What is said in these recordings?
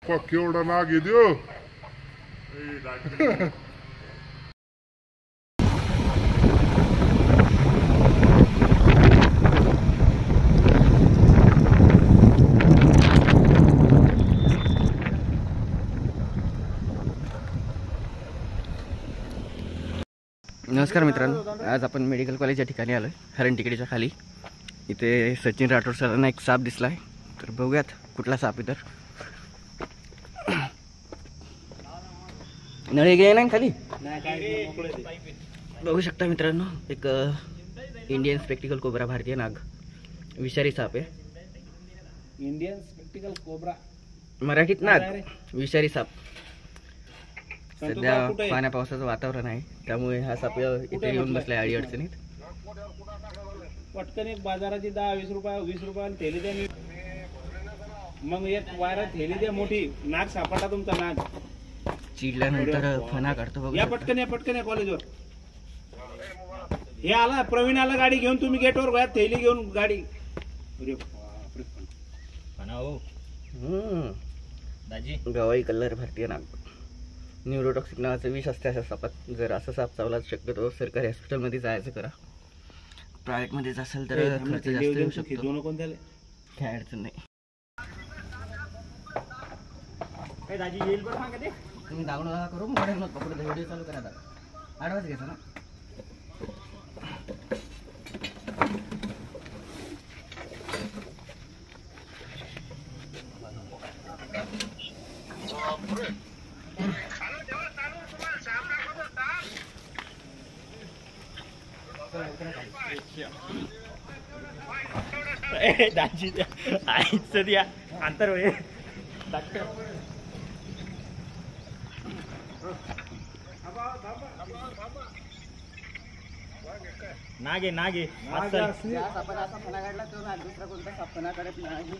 केवढा नाग आहे देऊ. नमस्कार मित्रांनो, आज आपण मेडिकल कॉलेज या ठिकाणी आलो आहे. हरण टिकडीच्या खाली इथे सचिन राठोड सरांना एक साप दिसला आहे. तर बघूयात कुठला साप आहे. तर नळी गे नाही खाली बघू शकता मित्रांनो, एक इंडियन स्पेक्टिकल कोब्रा, भारतीय नाग, विषारी साप आहे. इंडियन स्पेक्टिकल कोब्रा, मराठीत नाग, विषारी साप. सध्या पाण्या पावसाचं वातावरण आहे, त्यामुळे हा साप इथे येऊन बसलाय अडी अडचणीत. पटकन एक बाजाराची 10-20 रुपये 20 रुपयाला थैली द्या. मग एक वायरात थैली द्या मोठी. नाग सापडला तुमचा नाग. चिडल्यानंतर फणा काढतो बघू. या पटकन या कॉलेजवर. हे आला प्रवीण, आला गाडी घेऊन. तुम्ही गेटवर घ्या थैली घेऊन गाडी. दाजी गवाई कलर भारतीय नाग. न्यूरोटॉक्सिक नावाचं विष असते अशा सापात. जर असा साप चावला शक्यतो सरकारी हॉस्पिटलमध्ये जायचं करा. प्रायव्हेटमध्ये असेल तर खर्च जास्त येऊ शकतो. काय अडचण नाही. दाजी येईल बरं सांगा ते. तुम्ही दागड करू मग पकडून व्हिडिओ चालू करा. आडवाच घ्यायचा ना. दाजी आईच द्या अंतर होय. नागे नागे आपण असा फणा काढला तो नाग, दुसरा कोणता साप फणा काढत नाही.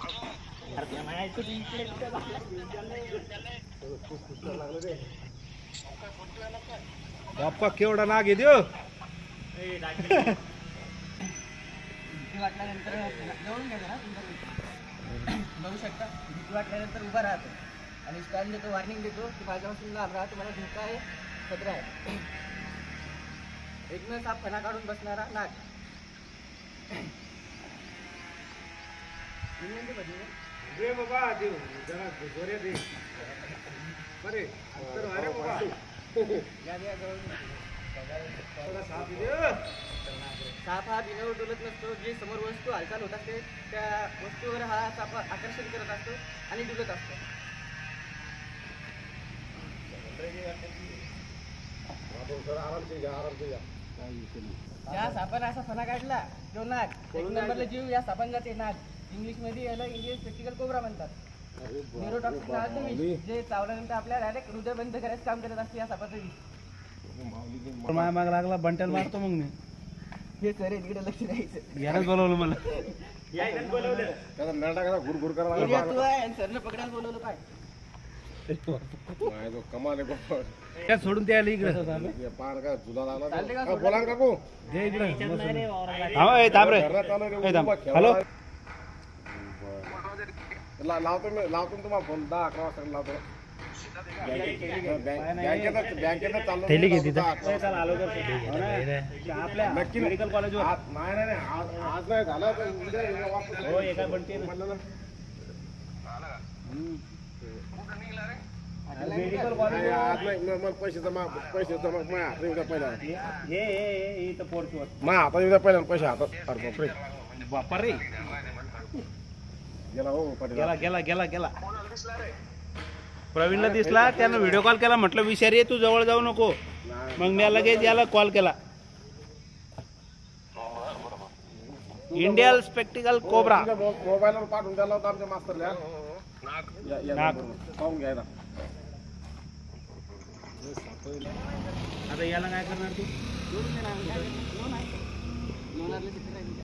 बाप्पा केवढा नाग आहे देव. वाटल्यानंतर जवळून घ्या जरा. बघू शकता, भीती वाटल्यानंतर उभा राहतो आणि स्टँड देतो, वॉर्निंग देतो की माझ्यापासून लांब राहा, तुम्हाला धोका आहे, खतरा आहे. एकमेव साप फणा काढून बसणारा नाग. दे बाबा देव जरा जोरे दे. अरे अरे बाबा साप हा बिनावर डोलत नसतो. जी समोर वस्तू हालचाल होत असते त्या वस्तूवर हा साप आकर्षण करत असतो आणि डुलत असतो. या सापाने असा फणा काढला तो नाग. एक नंबरला जीव या सापान जाते. नाग इंग्लिश मध्ये याला इंडियन स्पेक्टिकल कोब्रा म्हणतात. न्यूरोटॉक्सिक नावाचं विष, जे चावल्यानंतर आपल्या डायरेक्ट हृदय बंद करायचं काम करत असते या सापाचं विष. माया माग लागला बंटल मारतो मग मी. हे सर इकडे लक्ष द्यायचं. यानंच बोलवलं मला. गुरगुर करा. सरनं पकडायला बोलवलं पाय. कमाल काय सोडून ते आले इकडे. बोला काकू दे इकडे. हॅलो लावतो तुम्हाला फोन. 10-11 वाजता लावतो. थैली घे तिथं. नक्की मेडिकल कॉलेजवर. नाही आज नाही झालं तर हो एका बनते मेडिकल कॉलेज. मग पैसे जमा माझ्या हातात येऊ द्या पहिला. हे इथं पोर्चवर माझ्या हातात येऊ द्या पहिला. पैसे हातात. अरे बापरे बापा रे. गेला हो पाटील. गेला प्रवीणला दिसला. त्यानं व्हिडिओ कॉल केला. म्हटलं विषारी आहे, तू जवळ जाऊ नको. मग मी लगेच याला कॉल केला. Indian spectacle cobra. मोबाईलवर पाठवून द्यायला होता आमच्या मास्तरला. पाहून घ्यायला. आता याला काय करणार तू.